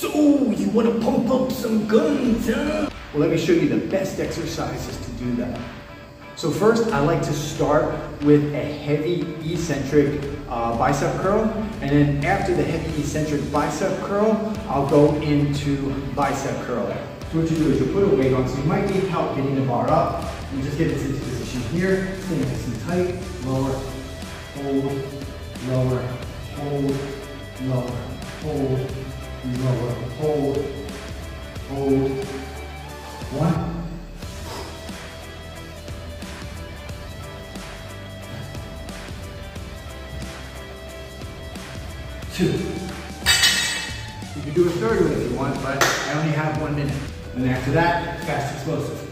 So, you want to pump up some guns, huh? Well, let me show you the best exercises to do that. So first, I like to start with a heavy eccentric bicep curl, and then after the heavy eccentric bicep curl, I'll go into bicep curl. So what you do is you put a weight on, so you might need help getting the bar up. You just get this into position here, stay nice and tight, lower, hold, lower, hold, lower, hold, lower, hold, hold. 1, 2. You can do a third one if you want, but I only have 1 minute. And after that, fast explosive.